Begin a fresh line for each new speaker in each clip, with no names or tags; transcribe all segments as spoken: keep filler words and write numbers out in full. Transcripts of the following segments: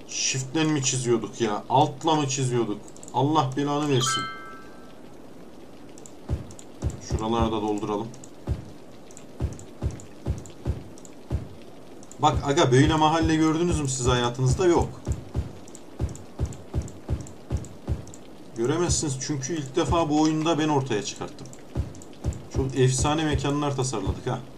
Shift'len mi çiziyorduk ya? Alt'la mı çiziyorduk? Allah belanı versin. Şuraları da dolduralım. Bak aga, böyle mahalle gördünüz mü siz hayatınızda? Yok. Göremezsiniz çünkü ilk defa bu oyunda ben ortaya çıkarttım. Çok efsane mekanlar tasarladık ha.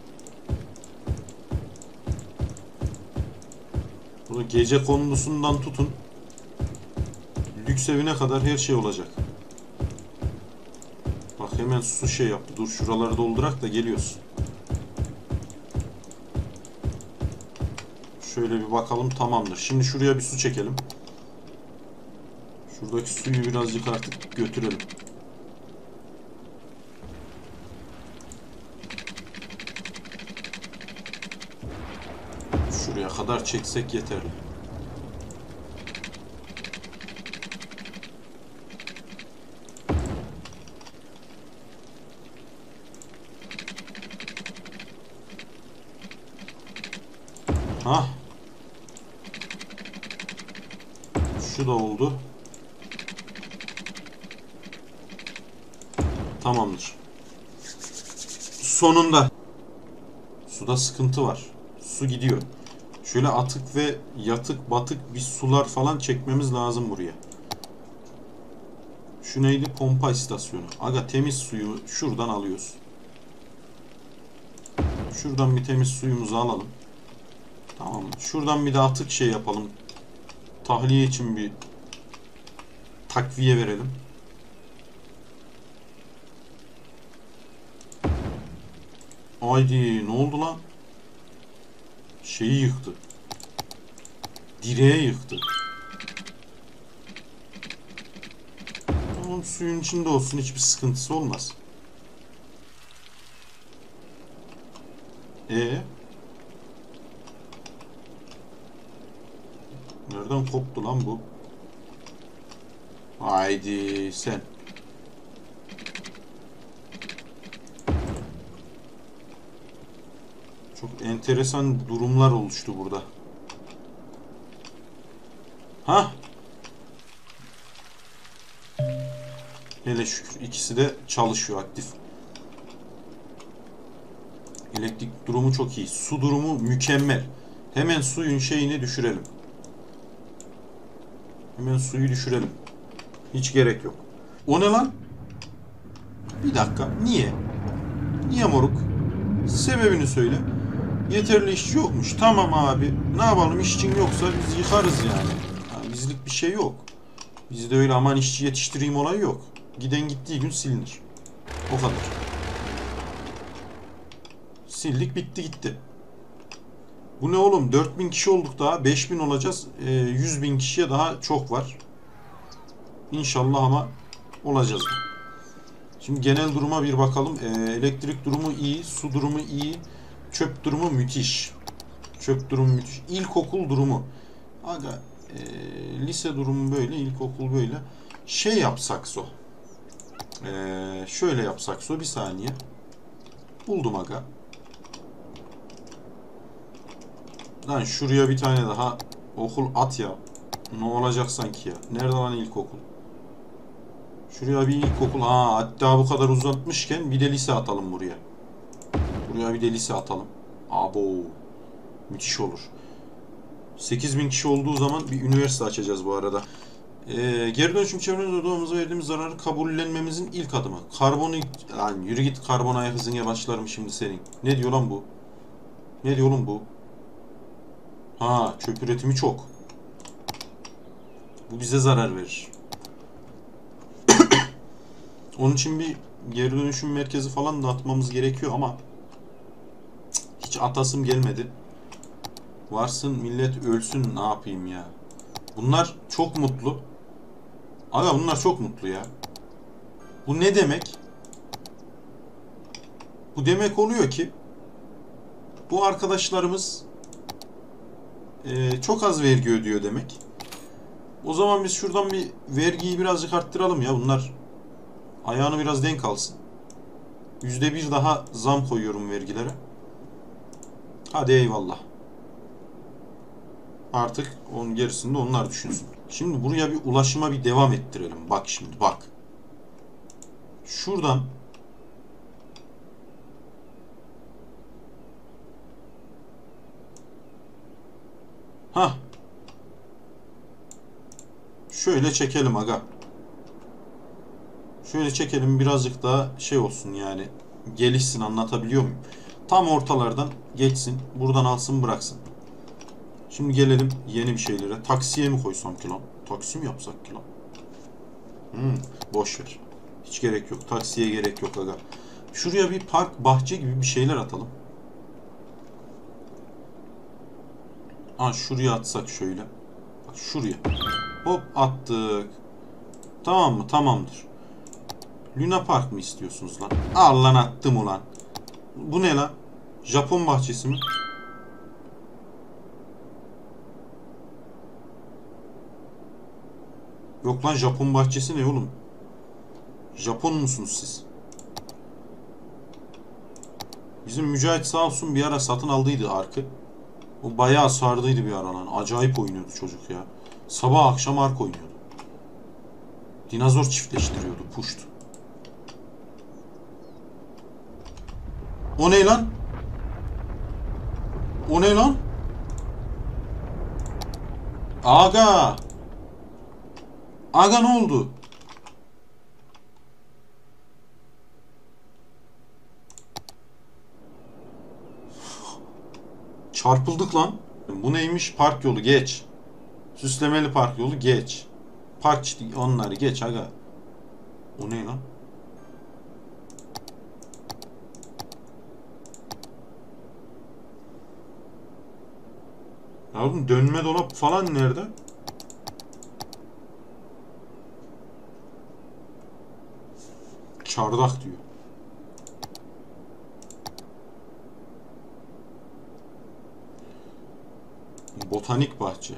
Burada gece kondusundan tutun lüks evine kadar her şey olacak. Bak hemen su şey yaptı. Dur şuraları doldurak da geliyoruz. Şöyle bir bakalım, tamamdır. Şimdi şuraya bir su çekelim. Şuradaki suyu birazcık artık götürelim. Şuraya kadar çeksek yeterli. Hah. Şu da oldu. Tamamdır. Sonunda. Suda sıkıntı var. Su gidiyor. Şöyle atık ve yatık batık bir sular falan çekmemiz lazım buraya. Şu neydi? Pompa istasyonu. Aga temiz suyu şuradan alıyoruz. Şuradan bir temiz suyumuzu alalım. Tamam mı? Şuradan bir de atık şey yapalım. Tahliye için bir takviye verelim. Haydi ne oldu lan? Şeyi yıktı. Direğe yıktı. Tamam, suyun içinde olsun, hiçbir sıkıntısı olmaz. E nereden koptu lan bu? Haydi sen. Çok enteresan durumlar oluştu burada. Hah. Hele şükür ikisi de çalışıyor, aktif. Elektrik durumu çok iyi. Su durumu mükemmel. Hemen suyun şeyini düşürelim. Hemen suyu düşürelim. Hiç gerek yok. O ne lan? Bir dakika. Niye? Niye moruk? Sebebini söyle. Yeterli işçi yokmuş. Tamam abi. Ne yapalım, işçin yoksa biz yıkarız yani. Yani bizlik bir şey yok. Bizde öyle aman işçi yetiştireyim olayı yok. Giden gittiği gün silinir. O kadar. Sildik bitti gitti. Bu ne oğlum? dört bin kişi olduk daha. beş bin olacağız. E, yüz bin kişiye daha çok var. İnşallah ama olacağız. Şimdi genel duruma bir bakalım. E, elektrik durumu iyi. Su durumu iyi. Çöp durumu müthiş. Çöp durumu müthiş. İlkokul durumu. Aga e, lise durumu böyle. İlkokul böyle. Şey yapsak so. E, şöyle yapsak so. Bir saniye. Buldum aga. Lan şuraya bir tane daha okul at ya. Ne olacak sanki ya. Nerede lan ilkokul? Şuraya bir ilkokul. Ha, hatta bu kadar uzatmışken bir de lise atalım buraya. Buraya bir de lise atalım. Abo. Müthiş olur. sekiz bin kişi olduğu zaman bir üniversite açacağız bu arada. Ee, geri dönüşüm çevremize doğamıza verdiğimiz zararı kabullenmemizin ilk adımı. Karbonu... Lan yürü git, karbon ayak hızına başlarım şimdi senin. Ne diyor lan bu? Ne diyor oğlum bu? Ha, çöp üretimi çok. Bu bize zarar verir. Onun için bir geri dönüşüm merkezi falan da atmamız gerekiyor ama hiç atasım gelmedi. Varsın millet ölsün, ne yapayım ya. Bunlar çok mutlu. Aga bunlar çok mutlu ya. Bu ne demek? Bu demek oluyor ki bu arkadaşlarımız e, çok az vergi ödüyor demek. O zaman biz şuradan bir vergiyi birazcık arttıralım ya. Bunlar ayağını biraz denk alsın. Yüzde bir daha zam koyuyorum vergilere. Hadi eyvallah. Artık onun gerisini de onlar düşünsün. Şimdi buraya bir ulaşıma bir devam ettirelim. Bak şimdi bak. Şuradan ha şöyle çekelim aga. Şöyle çekelim birazcık daha şey olsun yani. Gelişsin, anlatabiliyor muyum? Tam ortalardan geçsin. Buradan alsın bıraksın. Şimdi gelelim yeni bir şeylere. Taksiye mi koysam ki lan? Taksi mi yapsak ki lan? Hmm, boş ver. Hiç gerek yok. Taksiye gerek yok aga. Şuraya bir park, bahçe gibi bir şeyler atalım. Ha şuraya atsak şöyle. Bak şuraya. Hop attık. Tamam mı? Tamamdır. Luna Park mı istiyorsunuz lan? Al lan attım ulan. Bu ne lan? Japon bahçesi mi? Yok lan, Japon bahçesi ne oğlum? Japon musunuz siz? Bizim Mücahit sağ olsun bir ara satın aldıydı Ark'ı. O bayağı sardıydı bir ara lan. Acayip oynuyordu çocuk ya. Sabah akşam Ark oynuyordu. Dinozor çiftleştiriyordu. Puşt. O ne lan? O ne lan? Aga! Aga ne oldu? Çarpıldık lan. Bu neymiş? Park yolu geç. Süslemeli park yolu geç. Park işte onları geç aga. O ne lan? Ya oğlum dönme dolap falan nerede? Çardak diyor. Botanik bahçe.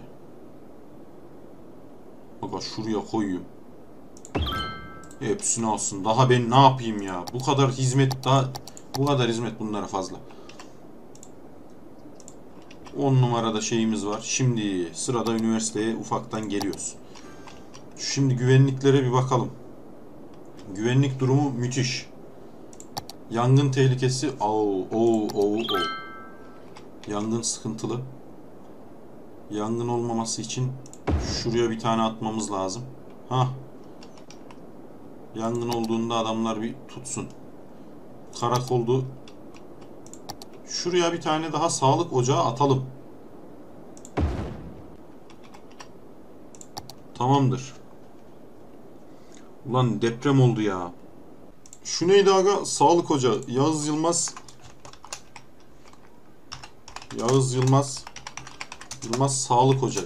Bak şuraya koyayım. Hepsini alsın. Daha ben ne yapayım ya? Bu kadar hizmet daha bu kadar hizmet bunlara fazla. on numarada şeyimiz var. Şimdi sırada üniversiteye ufaktan geliyoruz. Şimdi güvenliklere bir bakalım. Güvenlik durumu müthiş. Yangın tehlikesi. Oo, oo, oo, oo. Yangın sıkıntılı. Yangın olmaması için şuraya bir tane atmamız lazım. Ha. Yangın olduğunda adamlar bir tutsun. Karakoldu. Şuraya bir tane daha sağlık ocağı atalım. Tamamdır. Ulan deprem oldu ya. Şu neydi aga? Sağlık ocağı. Yağız Yılmaz. Yağız Yılmaz. Yılmaz Sağlık Ocağı.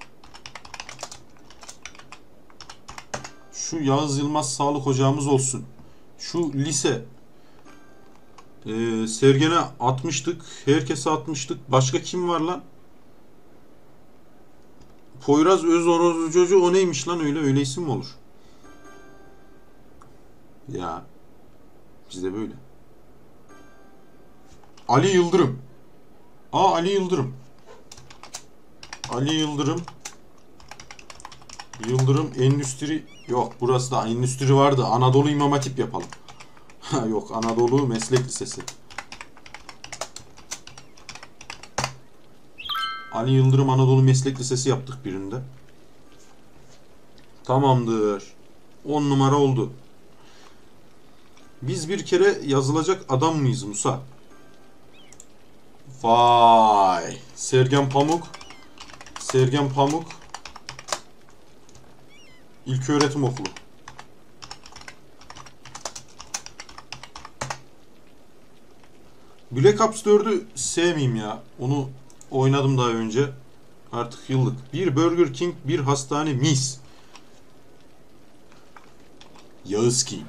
Şu Yağız Yılmaz Sağlık Ocağımız olsun. Şu lise. Ee, Sergen'e atmıştık. Herkese atmıştık. Başka kim var lan? Poyraz Özoruzcu o neymiş lan öyle? Öyle isim mi olur? Ya. Bizde böyle. Ali Yıldırım. Aa Ali Yıldırım. Ali Yıldırım. Yıldırım Endüstri. Yok burası da endüstri vardı. Anadolu İmam Hatip yapalım. Yok Anadolu Meslek Lisesi. Ali Yıldırım Anadolu Meslek Lisesi yaptık birinde. Tamamdır. on numara oldu. Biz bir kere yazılacak adam mıyız Musa? Vay. Sergen Pamuk. Sergen Pamuk. İlköğretim Okulu. Black Ops dördü sevmeyeyim ya. Onu oynadım daha önce. Artık yıllık. Bir Burger King, bir hastane mis. Yağız King.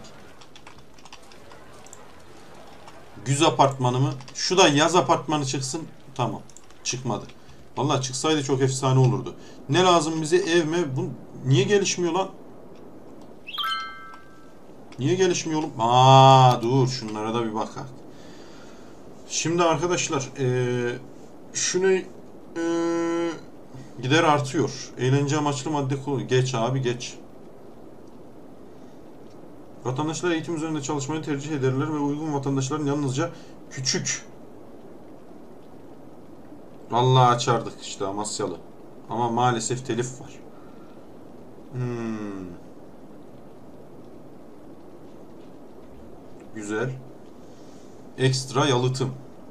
Güz apartmanı mı? Şu da yaz apartmanı çıksın. Tamam. Çıkmadı. Vallahi çıksaydı çok efsane olurdu. Ne lazım bize? Ev mi? Bu niye gelişmiyor lan? Niye gelişmiyor oğlum? Aa dur şunlara da bir bakalım. Şimdi arkadaşlar ee, şunu ee, Gider artıyor. Eğlence amaçlı madde kullanıyor. Geç abi geç. Vatandaşlar eğitim üzerinde çalışmayı tercih ederler ve uygun vatandaşların yalnızca küçük. Vallahi açardık işte Amasyalı. Ama maalesef telif var. Hmm. Güzel. Ekstra yalıtım.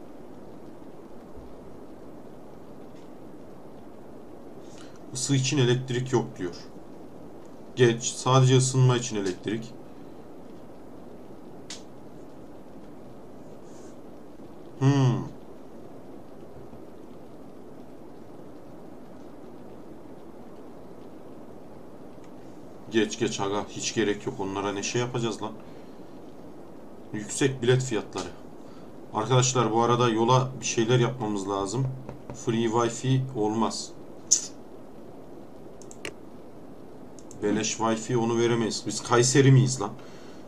Isı için elektrik yok diyor. Geç. Sadece ısınma için elektrik. Hmm. Geç geç aga. Hiç gerek yok. Onlara ne şey yapacağız lan. Yüksek bilet fiyatları. Arkadaşlar bu arada yola bir şeyler yapmamız lazım. Free Wi-Fi olmaz. Beleş Wi-Fi onu veremeyiz. Biz Kayseri miyiz lan?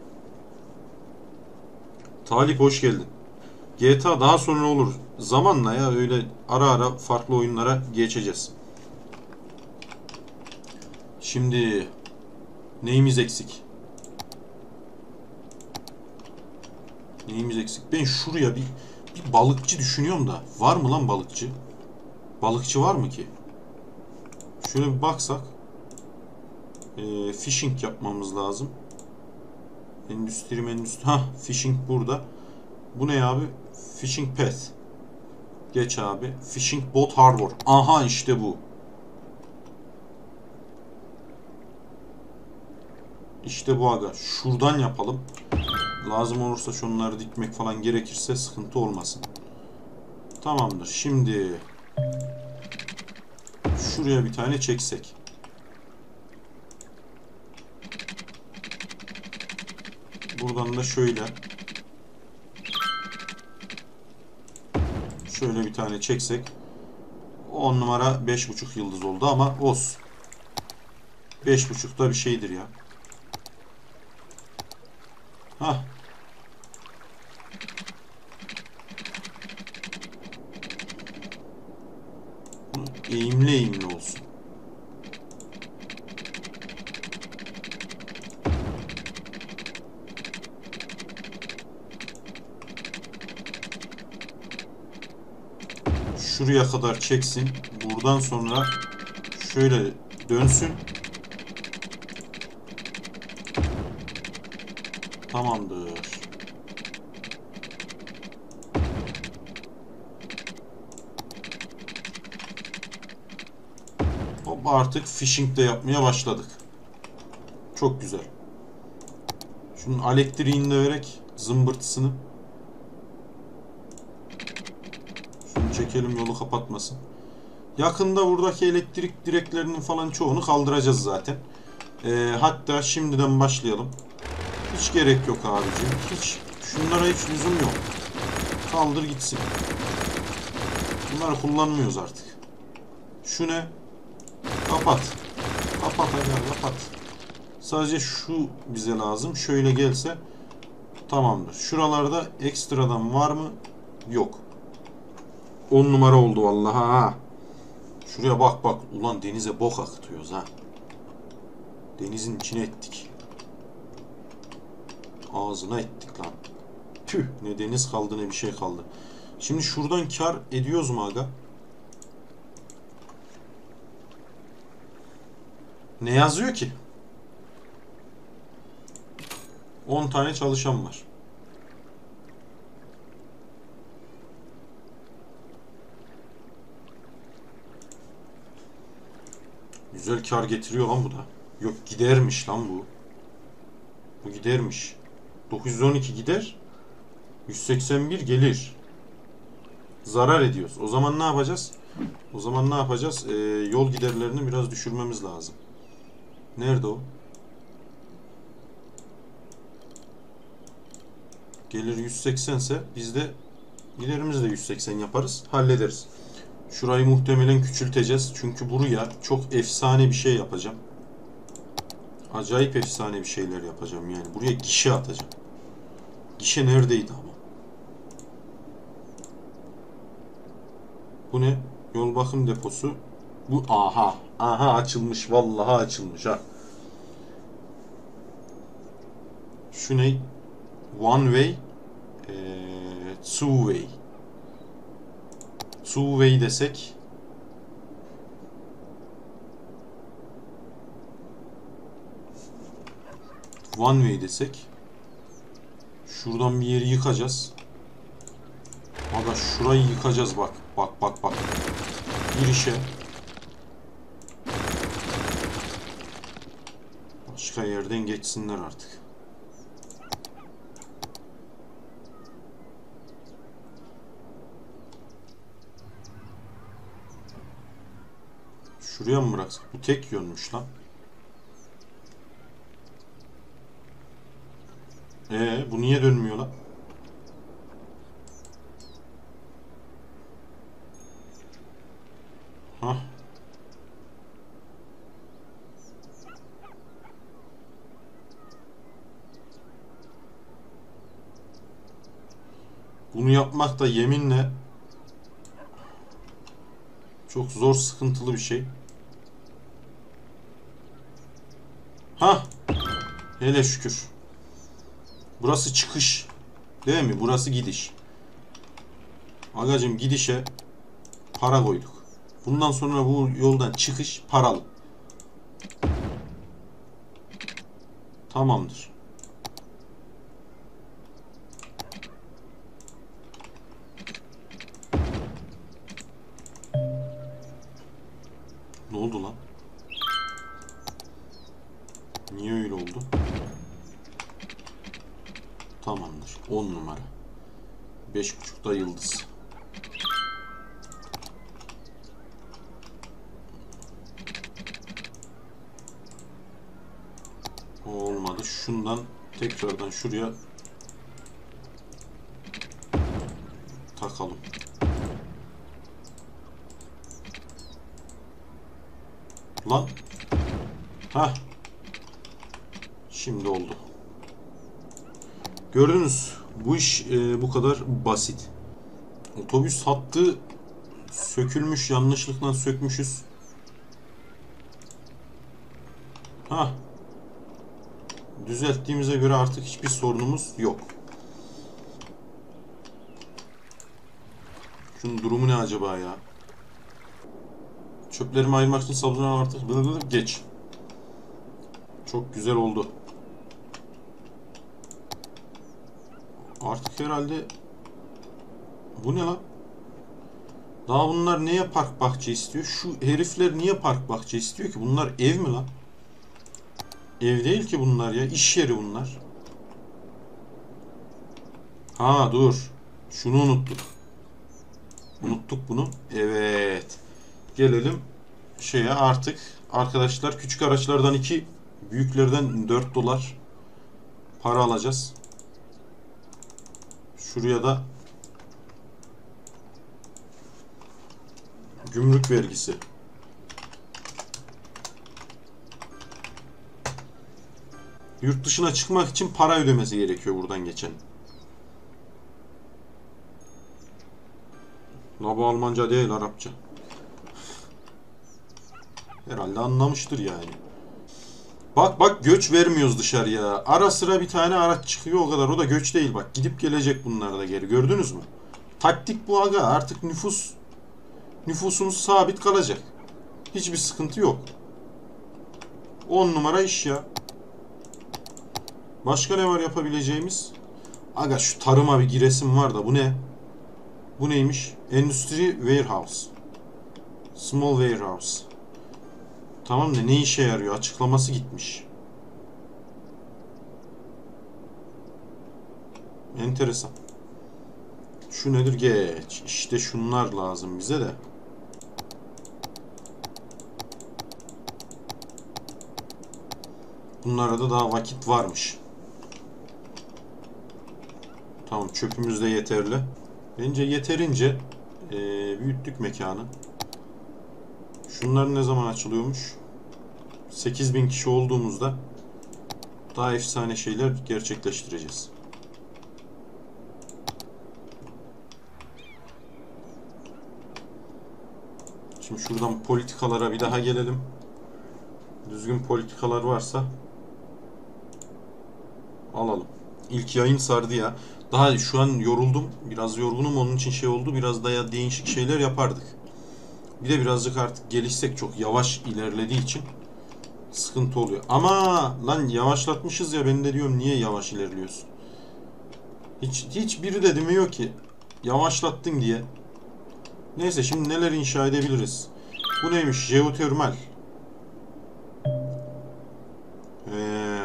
Talip hoş geldin. G T A daha sonra olur. Zamanla ya öyle ara ara farklı oyunlara geçeceğiz. Şimdi neyimiz eksik? Neyimiz eksik? Ben şuraya bir, bir balıkçı düşünüyorum da. Var mı lan balıkçı? Balıkçı var mı ki? Şöyle bir baksak. E, fishing yapmamız lazım. Endüstri endüstri. Hah, fishing burada. Bu ne abi? Fishing path. Geç abi. Fishing boat harbor. Aha işte bu. İşte bu aga. Şuradan yapalım. Lazım olursa şunları dikmek falan gerekirse sıkıntı olmasın. Tamamdır. Şimdi şuraya bir tane çeksek. Buradan da şöyle. Şöyle bir tane çeksek. on numara beş buçuk yıldız oldu ama olsun. beş buçuk da bir şeydir ya. Hah. Eğimli eğimli olsun. Şuraya kadar çeksin. Buradan sonra şöyle dönsün. Tamamdır. Hop, artık fishing de yapmaya başladık. Çok güzel. Şunun elektriğini de vererek zımbırtısını. Şunu çekelim, yolu kapatmasın. Yakında buradaki elektrik direklerinin falan çoğunu kaldıracağız zaten. Ee, hatta şimdiden başlayalım. Hiç gerek yok abicim. Hiç. Şunlara hiç lüzum yok. Kaldır gitsin. Bunları kullanmıyoruz artık. Şu ne? Kapat. Kapat hadi, kapat. Sadece şu bize lazım. Şöyle gelse tamamdır. Şuralarda ekstradan var mı? Yok. on numara oldu vallahi ha. Şuraya bak bak. Ulan denize bok akıtıyoruz ha. Denizin içine ettik. Ağzına ettik lan. Tüh, ne deniz kaldı ne bir şey kaldı. Şimdi şuradan kar ediyoruz mu aga? Ne yazıyor ki? on tane çalışan var. Güzel kar getiriyor lan bu da. Yok, gidermiş lan bu. Bu gidermiş. dokuz yüz on iki gider. yüz seksen bir gelir. Zarar ediyoruz. O zaman ne yapacağız? O zaman ne yapacağız? Ee, yol giderlerini biraz düşürmemiz lazım. Nerede o? Gelir yüz seksen ise biz de giderimizi de yüz seksen yaparız. Hallederiz. Şurayı muhtemelen küçülteceğiz. Çünkü buraya çok efsane bir şey yapacağım. Acayip efsane bir şeyler yapacağım yani. Buraya gişe atacağım. Gişe neredeydi ama? Bu ne? Yol bakım deposu. Bu aha. Aha açılmış. Vallahi açılmış ha. Şu ne? One way. Ee, two way. Two way desek. One way desek. Şuradan bir yeri yıkacağız. Aga şurayı yıkacağız bak. Bak bak bak. Girişe. Başka yerden geçsinler artık. Şuraya mı bıraksak? Bu tek yönmüş lan. Ee, bu niye dönmüyor lan? Hah. Bunu yapmak da yeminle çok zor, sıkıntılı bir şey. Hah. Hele şükür. Burası çıkış. Değil mi? Burası gidiş. Agacım gidişe para koyduk. Bundan sonra bu yoldan çıkış paralı. Tamamdır. Ne oldu lan? Niye öyle oldu? Tamamdır. on numara. beş buçukta yıldız. O olmadı. Şundan tekrardan şuraya takalım. Lan. Hah. Şimdi oldu. Gördünüz. Bu iş e, bu kadar basit. Otobüs hattı sökülmüş. Yanlışlıkla sökmüşüz. Hah. Düzelttiğimize göre artık hiçbir sorunumuz yok. Şunun durumu ne acaba ya? Çöplerimi ayırmak için salınan artık bılbıl geç. Çok güzel oldu. Artık herhalde bu ne lan? Daha bunlar niye park bahçe istiyor? Şu herifler niye park bahçe istiyor ki? Bunlar ev mi lan? Ev değil ki bunlar ya. İş yeri bunlar. Ha dur. Şunu unuttuk. Unuttuk bunu. Evet. Gelelim şeye artık. Arkadaşlar küçük araçlardan iki, büyüklerden dört dolar para alacağız. Şuraya da gümrük vergisi. Yurt dışına çıkmak için para ödemesi gerekiyor buradan geçen. La bu Almanca değil, Arapça. Herhalde anlamıştır yani. Bak bak göç vermiyoruz dışarıya. Ara sıra bir tane araç çıkıyor o kadar. O da göç değil bak. Gidip gelecek bunlar da geri. Gördünüz mü? Taktik bu aga. Artık nüfus nüfusumuz sabit kalacak. Hiçbir sıkıntı yok. on numara iş ya. Başka ne var yapabileceğimiz? Aga şu tarıma bir giresim var da bu ne? Bu neymiş? Endüstri warehouse. Small warehouse. Tamam da ne işe yarıyor? Açıklaması gitmiş. Enteresan. Şu nedir? Geç. İşte şunlar lazım bize de. Bunlara da daha vakit varmış. Tamam çöpümüz de yeterli. Bence yeterince ee, büyüttük mekanı. Şunlar ne zaman açılıyormuş? sekiz bin kişi olduğumuzda daha efsane şeyler gerçekleştireceğiz. Şimdi şuradan politikalara bir daha gelelim. Düzgün politikalar varsa alalım. İlk yayın sardı ya. Daha şu an yoruldum. Biraz yorgunum, onun için şey oldu. Biraz daha değişik şeyler yapardık. Bir de birazcık artık gelişsek, çok yavaş ilerlediği için sıkıntı oluyor. Ama lan yavaşlatmışız ya, ben de diyorum niye yavaş ilerliyorsun? Hiç hiç biri de demiyor ki yavaşlattın diye. Neyse, şimdi neler inşa edebiliriz? Bu neymiş? Jeotermal. Ee,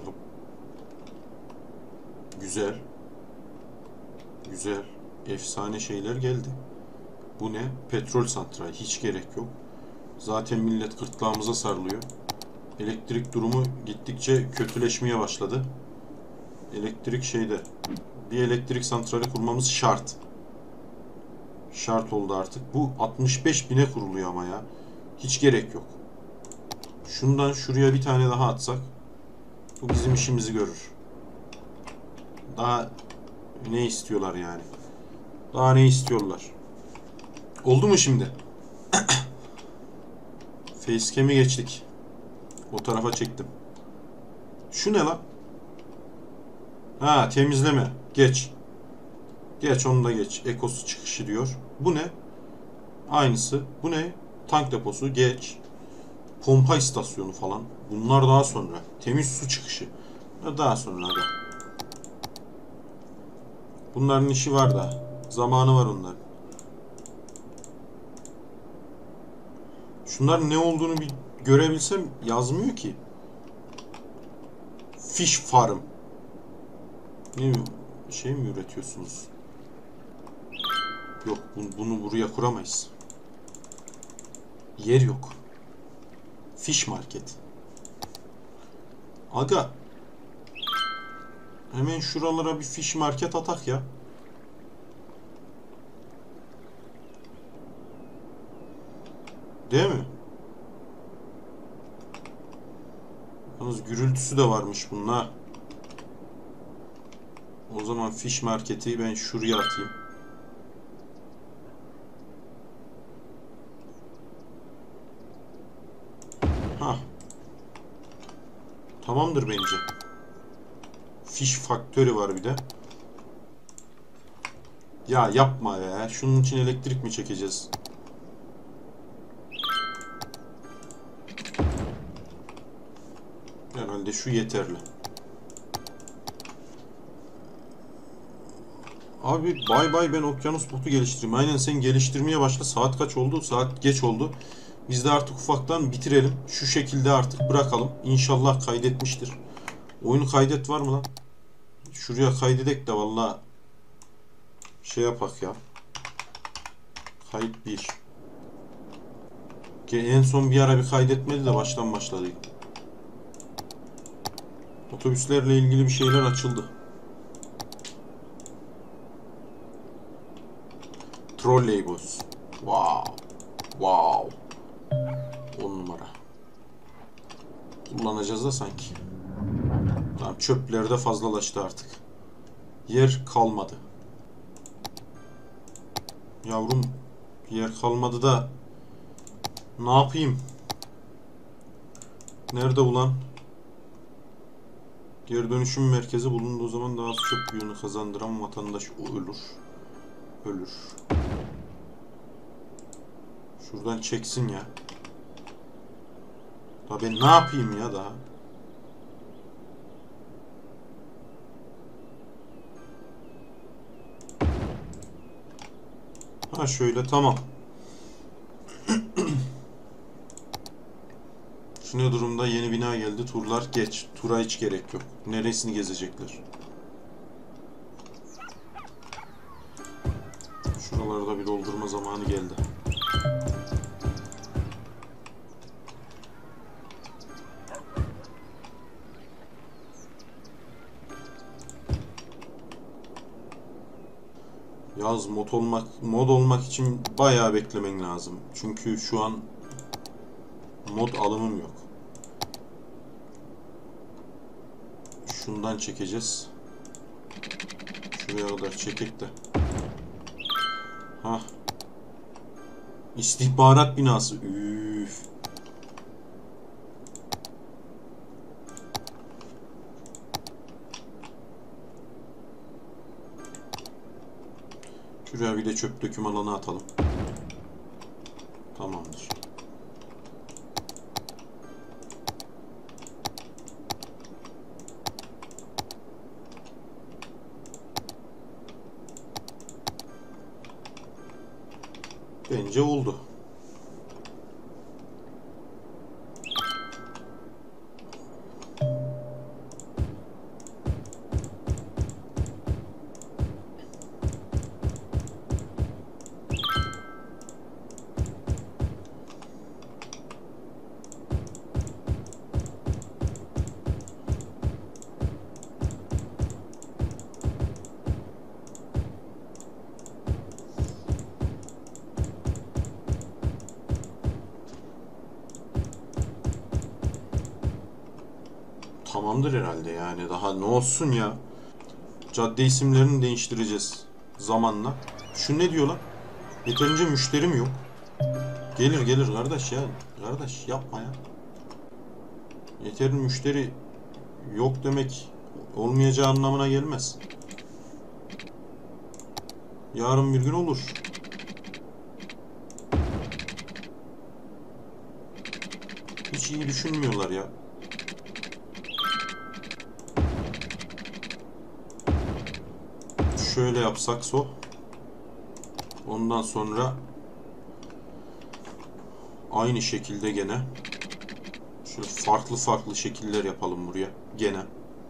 güzel. Güzel. Efsane şeyler geldi. Bu ne? Petrol santrali. Hiç gerek yok. Zaten millet gırtlağımıza sarılıyor. Elektrik durumu gittikçe kötüleşmeye başladı. Elektrik şeyde. Bir elektrik santrali kurmamız şart. Şart oldu artık. Bu altmış beş bine kuruluyor ama ya. Hiç gerek yok. Şundan şuraya bir tane daha atsak bu bizim işimizi görür. Daha ne istiyorlar yani? Daha ne istiyorlar? Oldu mu şimdi? Facecam'i geçtik. O tarafa çektim. Şu ne lan? Ha, temizleme. Geç. Geç, onu da geç. Ekosu çıkışı diyor. Bu ne? Aynısı. Bu ne? Tank deposu. Geç. Pompa istasyonu falan. Bunlar daha sonra. Temiz su çıkışı. Daha sonra da. Bunların işi var da. Zamanı var onların. Şunların ne olduğunu bir görebilsem, yazmıyor ki. Fish farm. Ne şey mi üretiyorsunuz? Yok, bunu buraya kuramayız. Yer yok. Fish market. Aga. Hemen şuralara bir fish market atak ya. Değil mi? Yalnız gürültüsü de varmış bunun ha. O zaman fish marketi ben şuraya atayım. Ha. Tamamdır bence. Fish faktörü var bir de. Ya yapma ya. Şunun için elektrik mi çekeceğiz? Herhalde şu yeterli. Abi bay bay, ben okyanus botu geliştireyim. Aynen, sen geliştirmeye başla. Saat kaç oldu? Saat geç oldu. Biz de artık ufaktan bitirelim. Şu şekilde artık bırakalım. İnşallah kaydetmiştir. Oyunu kaydet var mı lan? Şuraya kaydedek de valla şey yapak ya. Kayıt bir. En son bir ara bir kaydetmedi de baştan başladı. Otobüslerle ilgili bir şeyler açıldı. Trolleybus. Wow. Wow. On numara. Kullanacağız da sanki. Tamam, çöpler de fazlalaştı artık. Yer kalmadı. Yavrum, yer kalmadı da ne yapayım? Nerede ulan? Geri dönüşüm merkezi bulunduğu zaman daha az çöp yığını kazandıran vatandaş ölür. Ölür. Şuradan çeksin ya. Daha ben ne yapayım ya daha? Ha şöyle, tamam. Şu ne durumda? Yeni bina geldi. Turlar geç. Tura hiç gerek yok. Neresini gezecekler? Şuralarda bir doldurma zamanı geldi. Yaz mod olmak mod olmak için bayağı beklemen lazım. Çünkü şu an mod alımım yok. Şundan çekeceğiz. Şuraya kadar çekek de. Hah. İstihbarat binası. Üf. Şuraya bir de çöp döküm alanı atalım. Tamamdır. Bence oldu. Tamamdır herhalde yani. Daha ne olsun ya. Cadde isimlerini değiştireceğiz zamanla. Şu ne diyor lan? Yeterince müşterim yok. Gelir gelir kardeş ya. Kardeş yapma ya. Yeterince müşteri yok demek olmayacağı anlamına gelmez. Yarın bir gün olur. Hiç iyi düşünmüyorlar ya. Şöyle yapsak so. Ondan sonra aynı şekilde gene şöyle farklı farklı şekiller yapalım buraya gene.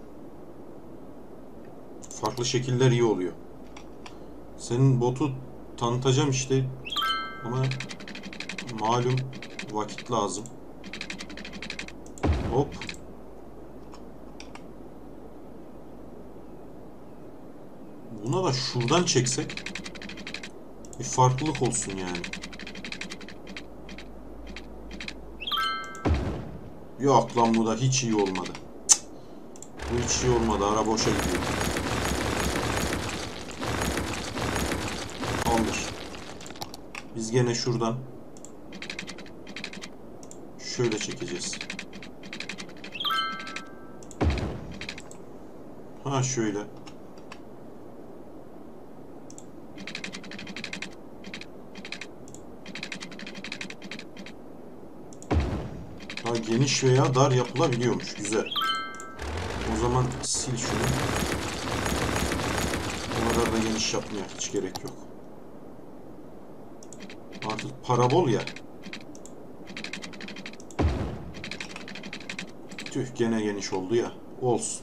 Farklı şekiller iyi oluyor. Senin botu tanıtacağım işte ama malum vakit lazım. Hop. Buna da şuradan çeksek bir farklılık olsun yani. Yok lan, bu da hiç iyi olmadı. Cık. Bu hiç iyi olmadı. Ara boşa gidiyor. Tamamdır. Biz gene şuradan şöyle çekeceğiz. Ha şöyle. Ha, geniş veya dar yapılabiliyormuş. Güzel. O zaman sil şunu. O kadar da geniş yapmaya hiç gerek yok. Artık parabol ya. Tüh, gene geniş oldu ya. Olsun.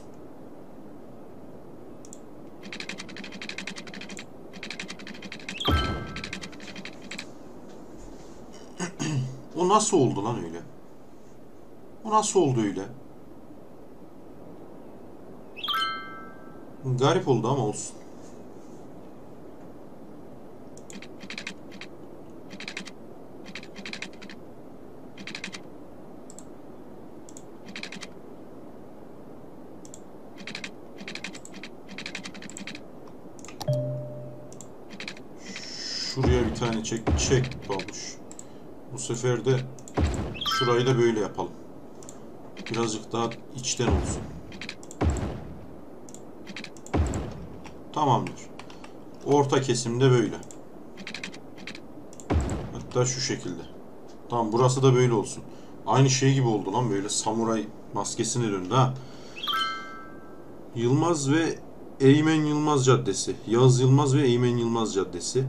O nasıl oldu lan öyle? O nasıl oldu öyle? Garip oldu ama olsun. Şuraya bir tane çek, çek babuş. Bu sefer de şurayı da böyle yapalım. Birazcık daha içten olsun. Tamamdır. Orta kesimde böyle. Hatta şu şekilde. Tamam, burası da böyle olsun. Aynı şey gibi oldu lan, böyle samuray maskesine döndü ha. Yılmaz ve Eymen Yılmaz Caddesi. Yağız Yılmaz ve Eymen Yılmaz Caddesi.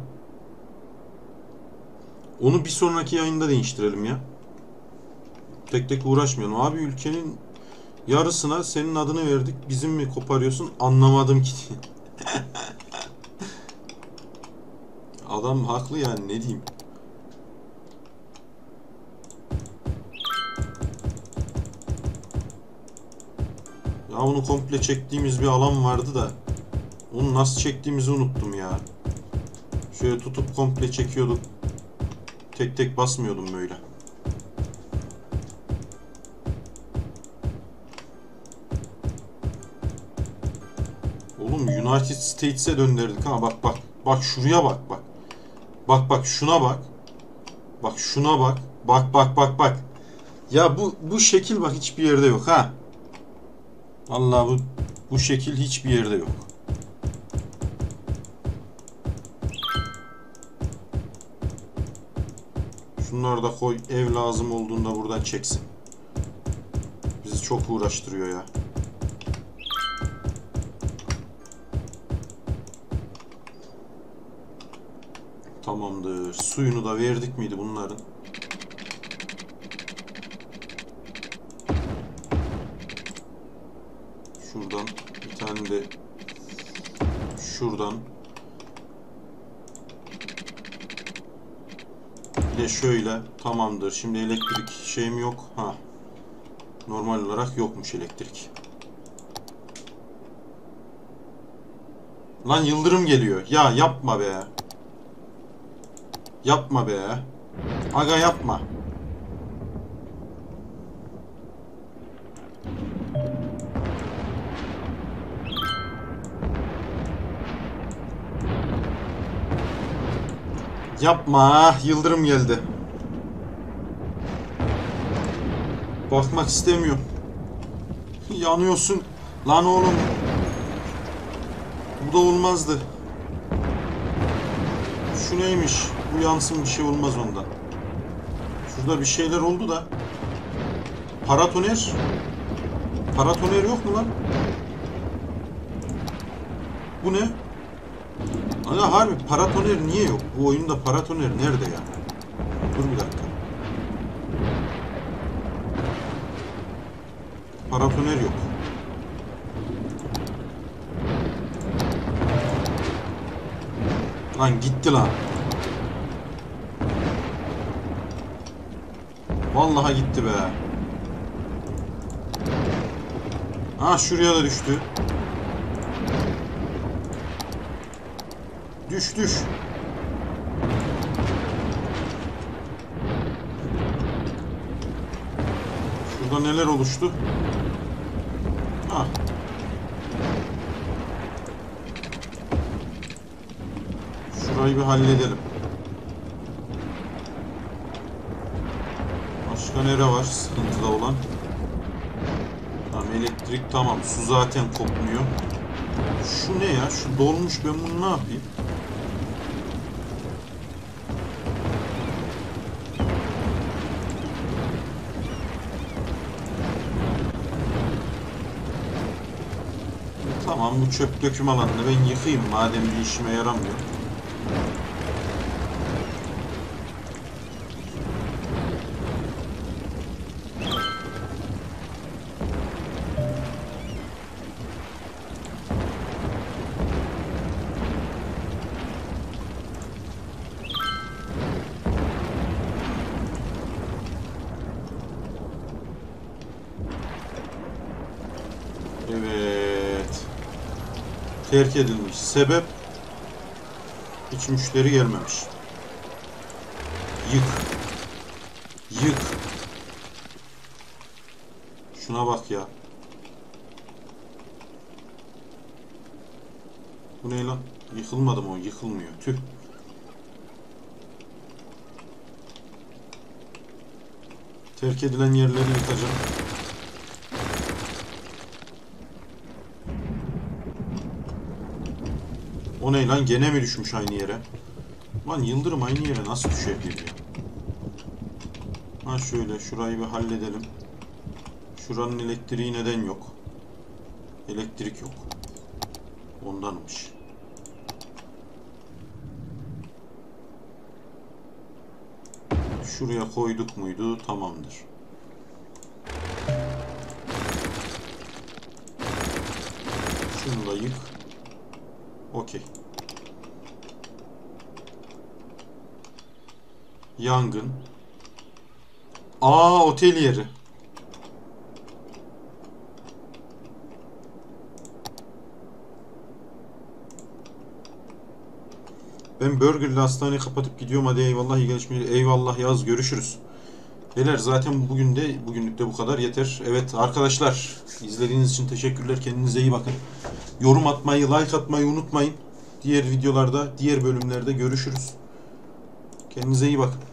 Onu bir sonraki yayında değiştirelim ya. Tek tek uğraşmayalım. Abi ülkenin yarısına senin adını verdik. Bizim mi koparıyorsun? Anlamadım ki. Adam haklı yani, ne diyeyim. Ya onu komple çektiğimiz bir alan vardı da onu nasıl çektiğimizi unuttum ya. Şöyle tutup komple çekiyorduk. Tek tek basmıyordum böyle. Oğlum United States'e döndürdük ha, bak bak. Bak şuraya bak bak. Bak bak şuna bak. Bak şuna bak. Bak bak bak bak. Ya bu bu şekil bak hiçbir yerde yok ha. Vallahi bu bu şekil hiçbir yerde yok. Şunları da koy. Ev lazım olduğunda buradan çeksin. Bizi çok uğraştırıyor ya. Tamamdır. Suyunu da verdik miydi bunların? Şuradan bir tane de şuradan. Bir de şöyle. Tamamdır. Şimdi elektrik şeyim yok. Ha. Normal olarak yokmuş elektrik. Lan yıldırım geliyor. Ya yapma be. Yapma be. Aga yapma. Yapma. Yıldırım geldi. Bakmak istemiyorum. Yanıyorsun. Lan oğlum. Bu da olmazdı. Şu neymiş? Bu yansın, bir şey olmaz ondan. Şurada bir şeyler oldu da. Paratoner. Paratoner yok mu lan? Bu ne? Ana harbi paratoner niye yok? Bu oyunda paratoner nerede ya? Dur bir dakika. Paratoner yok. Lan gitti lan. Vallahi gitti be. Ha şuraya da düştü. Düş düş. Şurada neler oluştu? Ha. Şurayı bir halledelim. Başka nere var sıkıntıda olan? Tamam elektrik tamam. Su zaten kopmuyor. Şu ne ya? Şu dolmuş, ben bunu ne yapayım? Tamam bu çöp döküm alanını ben yıkayayım madem bir işime yaramıyor. Evet. Terk edilmiş. Sebep? Hiç müşteri gelmemiş. Yık. Yık. Şuna bak ya. Bu ne lan? Yıkılmadı mı o? Yıkılmıyor. Tüh. Terk edilen yerleri yıkacağım. O ne lan? Gene mi düşmüş aynı yere? Lan yıldırım aynı yere nasıl düşebilir ya? Ha şöyle şurayı bir halledelim. Şuranın elektriği neden yok? Elektrik yok. Ondanmış. Şuraya koyduk muydu? Tamamdır. Şunu da yık. Okey. Yangın. Aa, otel yeri. Ben burgerle hastaneyi kapatıp gidiyorum. Hadi eyvallah, iyi gelişmeler. Eyvallah yaz, görüşürüz. Beyler zaten bugün de bugünlük de bu kadar yeter. Evet arkadaşlar, izlediğiniz için teşekkürler. Kendinize iyi bakın. Yorum atmayı, like atmayı unutmayın. Diğer videolarda, diğer bölümlerde görüşürüz. Kendinize iyi bakın.